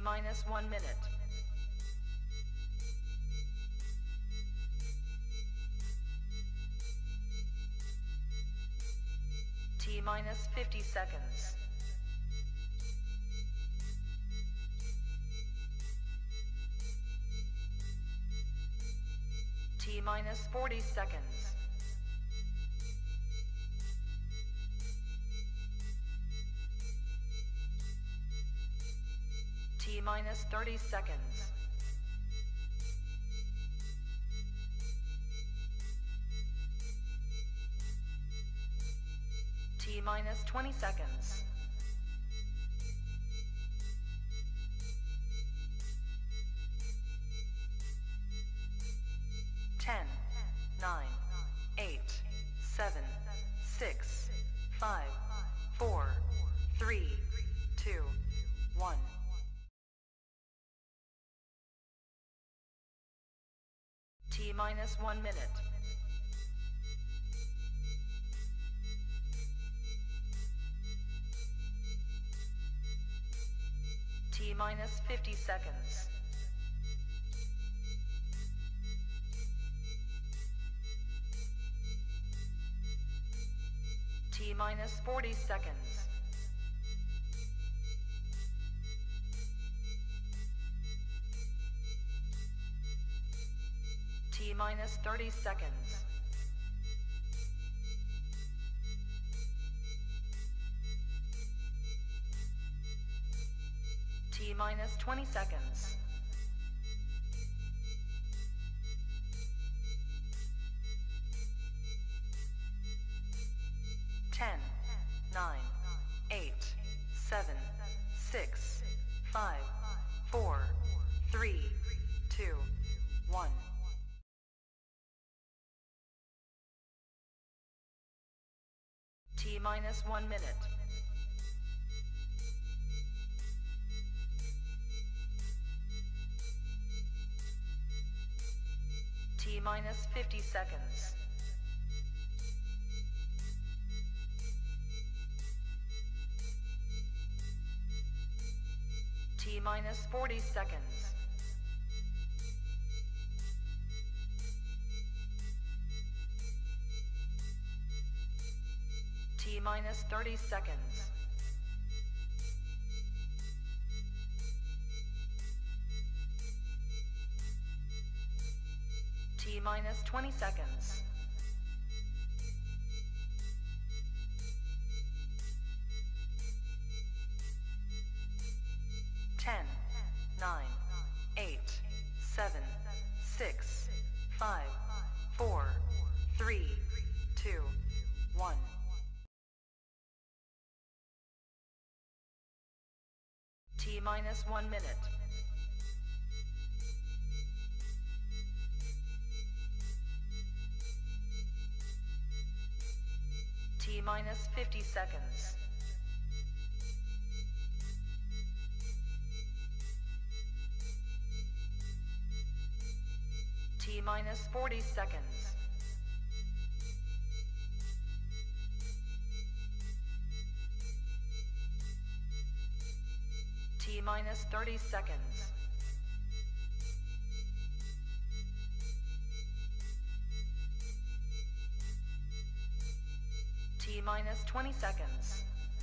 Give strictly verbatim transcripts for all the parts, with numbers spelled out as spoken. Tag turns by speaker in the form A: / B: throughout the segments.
A: minus one minute. T minus fifty seconds. T minus forty seconds. T minus thirty seconds. T minus twenty seconds. ten, nine, eight, seven, six, five, four, three, two, one. T minus one minute. T minus fifty seconds. T minus forty seconds. T minus thirty seconds. T minus twenty seconds. ten, nine, eight, seven, six, five, four, three, two, one. T minus one minute. T minus fifty seconds. T minus forty seconds. T minus thirty seconds. T minus twenty seconds. ten, nine, eight, seven, six, five, four, three, two, one. T minus one minute. T minus fifty seconds. T minus forty seconds. T minus thirty seconds. T minus twenty seconds.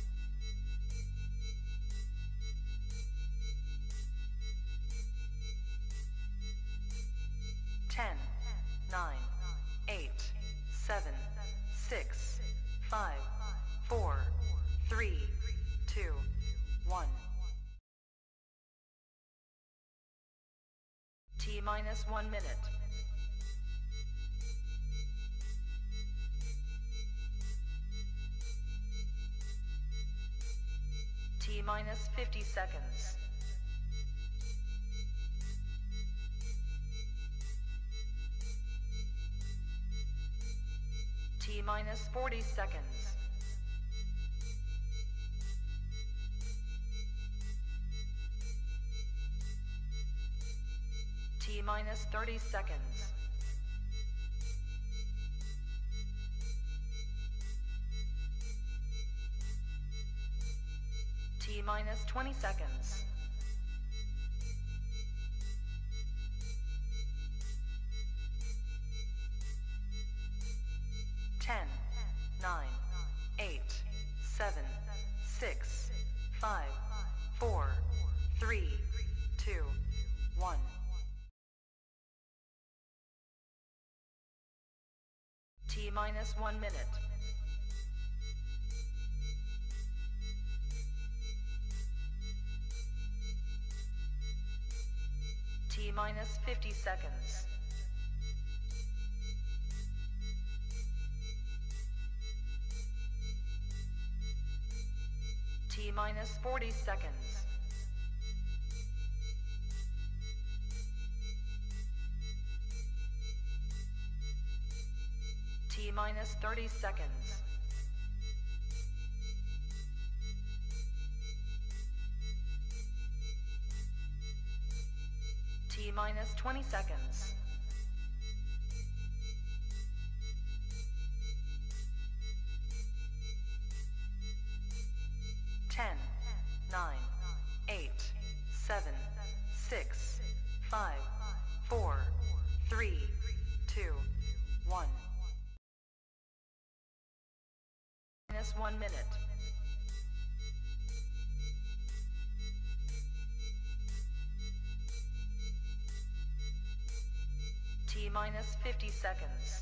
A: ten, nine, eight, seven, six, five, four, three, two, one. T minus one minute. T minus fifty seconds. T minus forty seconds. T minus thirty seconds. T minus twenty seconds. two, one. T minus one minute. T minus fifty seconds. T minus forty seconds. T minus thirty seconds. T minus twenty seconds. ten, nine, eight, seven, six, five, four, three, two, one. Minus one minute. T minus fifty seconds.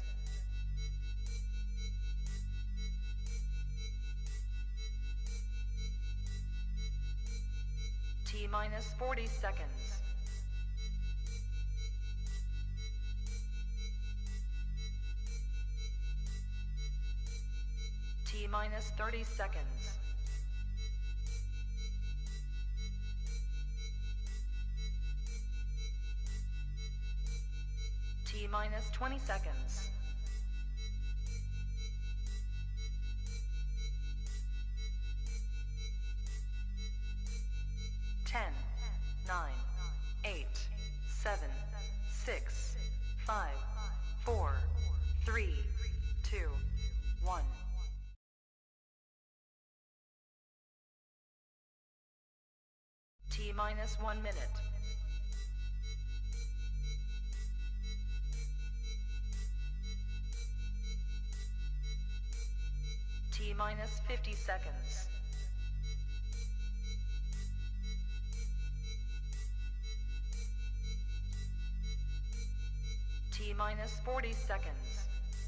A: T minus forty seconds. T minus thirty seconds. T minus twenty seconds. ten, nine, eight, seven, six, five, four, three, two, one. T minus one minute. T minus fifty seconds. T minus forty seconds.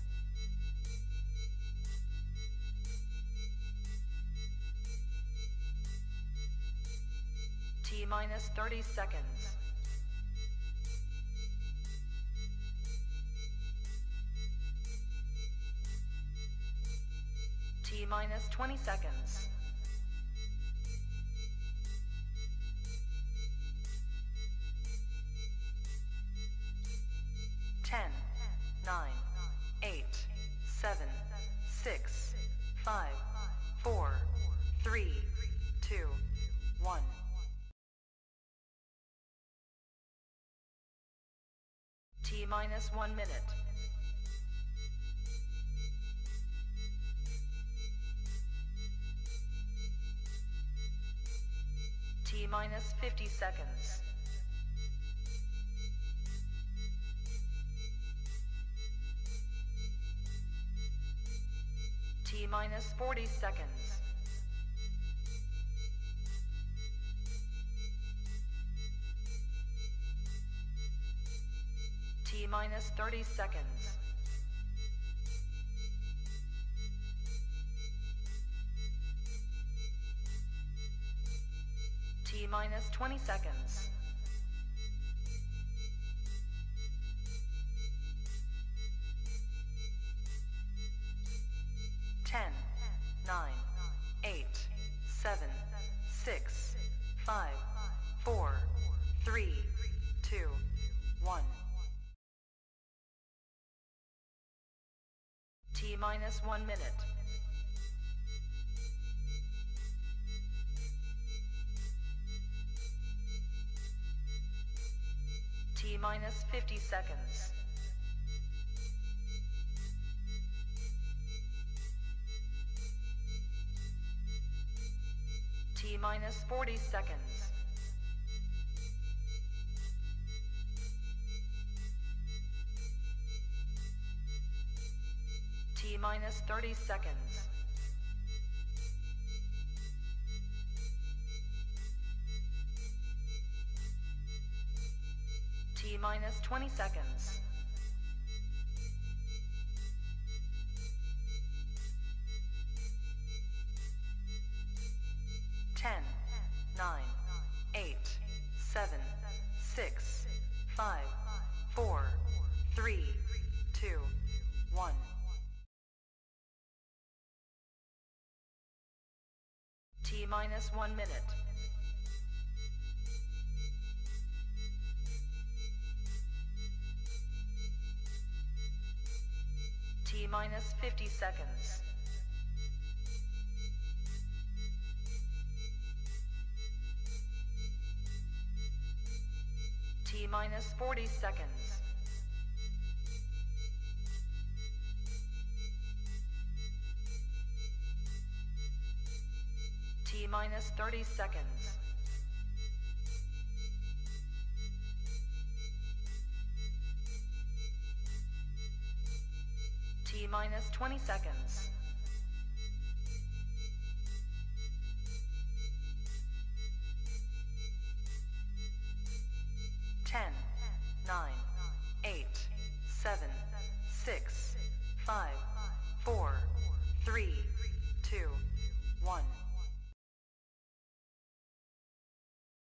A: T minus thirty seconds. T minus twenty seconds. ten, nine, eight, seven, six, five, four, three, two, one. T minus one minute. T minus fifty seconds. T minus forty seconds. T minus thirty seconds. T minus twenty seconds. ten, nine, eight, seven, six, five, four, three, two, one. T minus one minute. T minus fifty seconds. T minus forty seconds. T minus thirty seconds. T minus twenty seconds. ten, nine, eight, seven, six, five, four, three, two, one. T minus one minute. T minus fifty seconds. T minus forty seconds. T minus thirty seconds. T minus twenty seconds. ten, nine, eight, seven, six, five, four, three, two, one.